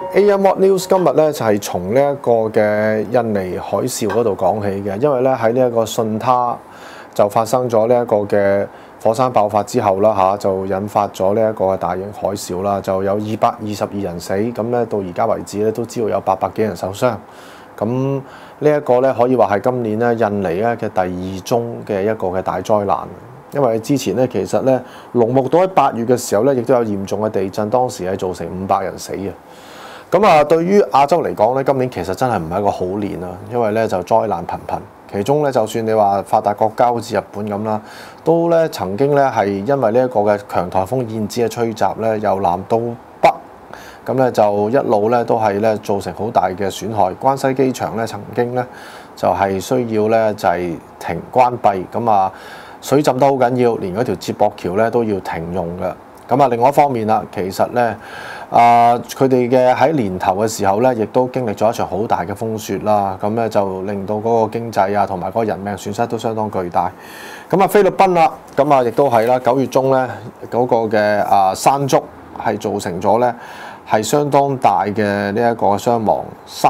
AM News 今日咧就係從呢一個嘅印尼海嘯嗰度講起嘅，因為咧喺呢一個巽他就發生咗呢一個嘅火山爆發之後啦嚇，就引發咗呢一個大型海嘯啦，就有222人死，咁咧到而家為止咧都知道有800幾人受傷。咁呢一個咧可以話係今年咧印尼咧嘅第2宗嘅一個嘅大災難。因為之前咧其實咧龍目島喺8月嘅時候咧，亦都有嚴重嘅地震，當時係造成500人死嘅。咁啊，對於亞洲嚟講咧，今年其實真係唔係一個好年啊，因為咧就災難頻頻。其中咧，就算你話發達國家好似日本咁啦，都咧曾經咧係因為呢一個嘅強颱風燕子嘅吹襲咧，由南到北，咁咧就一路咧都係咧造成好大嘅損害。關西機場咧曾經咧就係需要咧就係停關閉，咁啊水浸得好緊要，連嗰條接駁橋咧都要停用嘅。咁啊，另外一方面啦，其實咧，佢哋嘅喺年頭嘅時候咧，亦都經歷咗一場好大嘅風雪啦。咁咧就令到嗰個經濟啊，同埋嗰個人命損失都相當巨大。咁啊，菲律賓啦，咁啊亦都係啦，9月中咧嗰個嘅山竹係造成咗咧係相當大嘅呢一個傷亡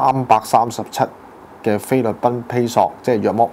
，337嘅菲律賓披索，即係約莫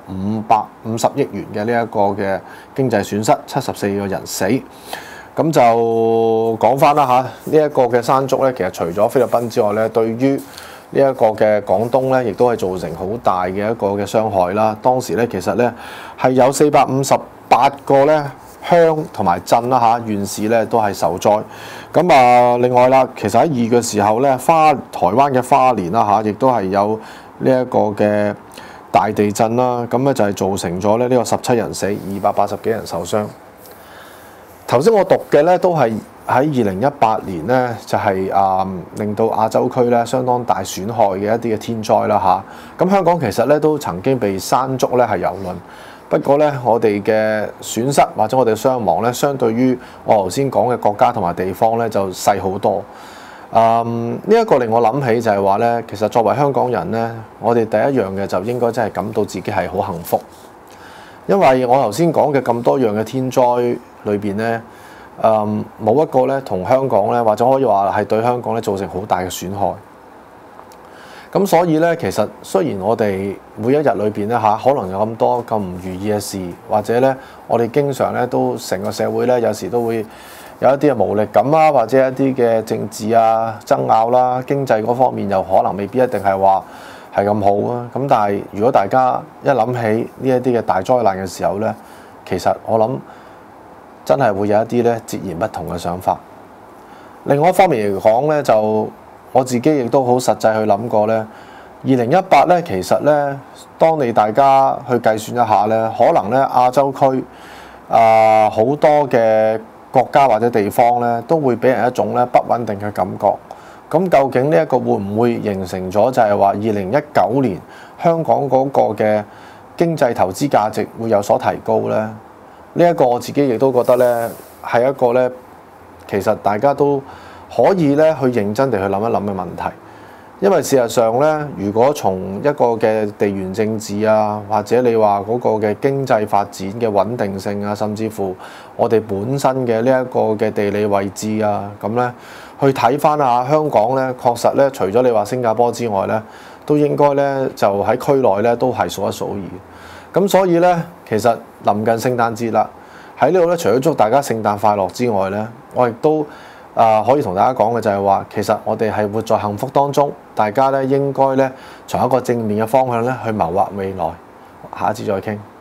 550億元嘅呢一個嘅經濟損失，74個人死。咁就講翻啦嚇，呢一個嘅山竹咧，其實除咗菲律賓之外咧，對於呢一個嘅廣東咧，亦都係造成好大嘅一個嘅傷害啦。當時咧，其實咧係有458個咧鄉同埋鎮啦嚇，縣市咧都係受災。咁啊，另外啦，其實喺2月嘅時候咧，台灣嘅花蓮啦嚇，亦都係有呢一個嘅大地震啦。咁咧就係造成咗咧呢個17人死，280幾人受傷。頭先我讀嘅咧都係喺2018年咧，就係令到亞洲區咧相當大損害嘅一啲嘅天災啦嚇。咁香港其實咧都曾經被山竹咧係蹂躪，不過咧我哋嘅損失或者我哋嘅傷亡咧，相對於我頭先講嘅國家同埋地方咧就細好多。呢一個令我諗起就係話咧，其實作為香港人咧，我哋第一樣嘅就應該真係感到自己係好幸福，因為我頭先講嘅咁多樣嘅天災裏邊咧，冇一個咧同香港咧，或者可以話係對香港咧造成好大嘅損害。咁所以咧，其實雖然我哋每一日裏邊咧可能有咁多咁唔如意嘅事，或者咧我哋經常咧都成個社會咧有時都會有一啲嘅無力感啊，或者一啲嘅政治啊爭拗啦，經濟嗰方面又可能未必一定係話係咁好啊。咁但係如果大家一諗起呢一啲嘅大災難嘅時候咧，其實我諗真係會有一啲咧截然不同嘅想法。另外一方面嚟講咧，就我自己亦都好實際去諗過咧，2018咧其實咧，當你大家去計算一下咧，可能咧亞洲區好多嘅國家或者地方咧，都會俾人一種咧不穩定嘅感覺。咁究竟呢一個會唔會形成咗就係話2019年香港嗰個嘅經濟投資價值會有所提高咧？呢一個我自己亦都覺得咧係一個咧，其實大家都可以咧去認真地去諗一諗嘅問題。因為事實上咧，如果從一個嘅地緣政治啊，或者你話嗰個嘅經濟發展嘅穩定性啊，甚至乎我哋本身嘅呢一個嘅地理位置啊，咁咧去睇翻下香港咧，確實咧除咗你話新加坡之外咧，都應該咧就喺區內咧都係數一數二。咁所以咧，其實臨近聖誕節啦，喺呢度咧，除咗祝大家聖誕快樂之外咧，我亦都可以同大家講嘅就係話，其實我哋係活在幸福當中，大家咧應該咧從一個正面嘅方向咧去謀劃未來。下一次再傾。